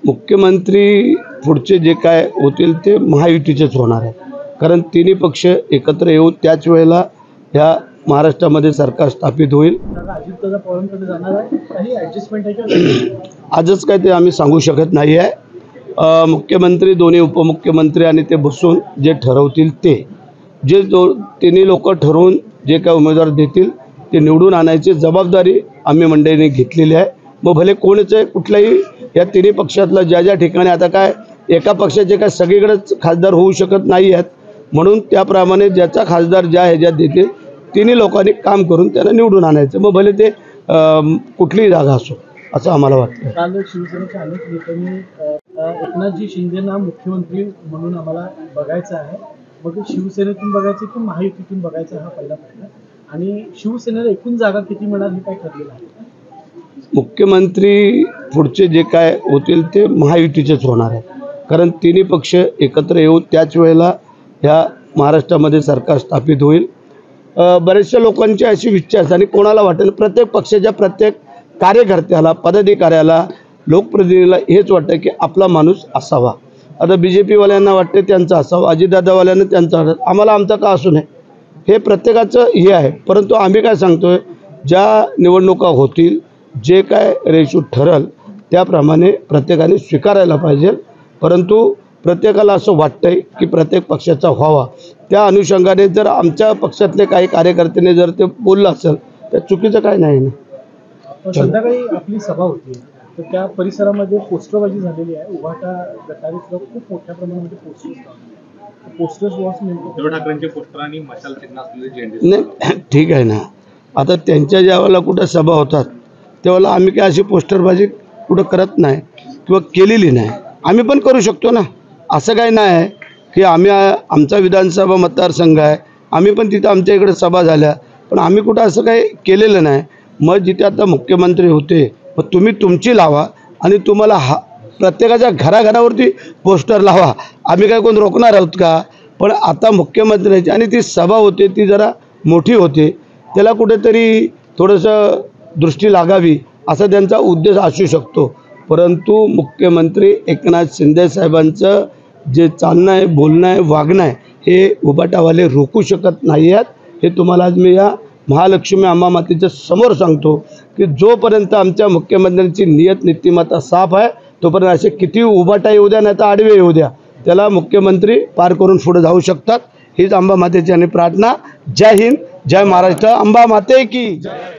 मुख्यमंत्री पुढचे जे काय होतील ते महायुतीचेच होणार आहे, कारण तिन्ही पक्ष एकत्र येऊन त्याच वेळेला ह्या महाराष्ट्रामध्ये सरकार स्थापित होईल। आजच काय ते आम्ही सांगू शकत नाही आहे। मुख्यमंत्री, दोन्ही उपमुख्यमंत्री आणि ते बसून जे ठरवतील ते जे तिन्ही लोक ठरवून जे काय उमेदवार देतील ते निवडून आणायची जबाबदारी आम्ही मंडळींनी घेतलेली आहे। मग भले कोणच आहे, कुठल्याही या तिन्ही पक्षातला ज्या ठिकाणी आता काय एका पक्षाचे काय सगळीकडेच खासदार होऊ शकत नाही आहेत, म्हणून त्याप्रमाणे ज्याचा खासदार ज्या ह्याच्यात देतील तिन्ही लोकांनी काम करून त्याला निवडून आणायचं, मग भले ते कुठलीही जागा असो असं आम्हाला वाटतं। काल शिवसेनेच्या अनेक नेत्यांनी एकनाथजी शिंदेंना मुख्यमंत्री म्हणून आम्हाला बघायचं आहे, मग शिवसेनेतून बघायचं की महायुतीतून बघायचं हा पहिला प्रश्न, आणि शिवसेनेला एकूण जागा किती मिळणार हे काय ठरलेलं आहे? मुख्यमंत्री पुढचे जे काय होतील ते महायुतीचेच होणार आहे, कारण तिन्ही पक्ष एकत्र येऊन त्याच वेळेला ह्या महाराष्ट्रामध्ये सरकार स्थापित होईल। बरेचशा लोकांची अशी इच्छा असते आणि कोणाला वाटेल, प्रत्येक पक्षाच्या प्रत्येक कार्यकर्त्याला, पदाधिकाऱ्याला, लोकप्रतिनिधीला हेच वाटतं की आपला माणूस असावा। आता BJP वाल्यांना वाटते त्यांचं असावं, अजितदादावाल्यांना त्यांचं वाटतं, आम्हाला आमचं का असू नये, हे प्रत्येकाचं हे आहे। परंतु आम्ही काय सांगतोय, ज्या निवडणुका होतील, जे काय रेशो ठरल त्याप्रमाणे प्रत्येकाने स्वीकारायला पाहिजे। परंतु प्रत्येकाला असं वाटतंय की प्रत्येक पक्षाचा व्हावा, त्या अनुषंगाने जर आमच्या पक्षातले काही कार्यकर्त्यांनी जर ते बोललं असेल तर चुकीचं काय नाही ना। संध्याकाळी आपली सभा होती तर त्या परिसरामध्ये पोस्टरबाजी झालेली आहे, उभाटा गटारी खूप मोठ्या प्रमाणामध्ये पोस्टर्स उद्धव ठाकरेंचे पोस्टर आणि मशाल चिन्ह असलेले झेंडे नाही, ठीक आहे ना। आता त्यांच्या ज्यावेळेला कुठं सभा होतात त्यावेळेला आम्ही काय अशी पोस्टरबाजी कुठं करत नाही किंवा केलेली नाही, आम्ही पण करू शकतो ना। असं काही नाही आहे की आम्ही आमचा विधानसभा मतदारसंघ आहे, आम्ही पण तिथं आमच्या इकडे सभा झाल्या, पण आम्ही कुठं असं काही केलेलं नाही। मग जिथे आता मुख्यमंत्री होते मग तुम्ही तुमची लावा आणि तुम्हाला प्रत्येकाच्या घराघरावरती पोस्टर लावा, आम्ही काय कोण रोखणार आहोत का? पण आता मुख्यमंत्र्यांची आणि ती सभा होते ती जरा मोठी होते, त्याला कुठेतरी थोडंसं दृष्टी लागावी असा त्यांचा उद्देश असू शकतो। परंतु मुख्यमंत्री एकनाथ शिंदे साहेबांचं जे चालणं आहे, बोलणं आहे, वागणं आहे हे उभाटावाले रोखू शकत नाही आहेत। हे तुम्हाला आज मी या महालक्ष्मी अंबा मातेच्या समोर सांगतो की जोपर्यंत आमच्या मुख्यमंत्र्यांची नियत नीतिमत्ता साफ आहे तोपर्यंत असे किती उभाटा येऊ द्या नाही तर आडवे येऊ द्या, त्याला मुख्यमंत्री पार करून पुढे जाऊ शकतात। हीच अंबा मातेची आणि प्रार्थना। जय हिंद, जय महाराष्ट्र, अंबा माते की जय।